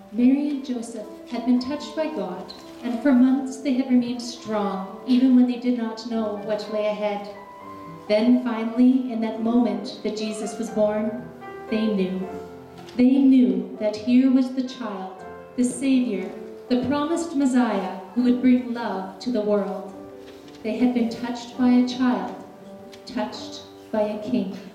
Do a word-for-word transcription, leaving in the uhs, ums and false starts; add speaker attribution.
Speaker 1: Mary and Joseph had been touched by God, and for months they had remained strong, even when they did not know what lay ahead. Then finally, in that moment that Jesus was born, they knew. They knew that here was the child, the Savior, the promised Messiah who would bring love to the world. They had been touched by a child, touched by a king.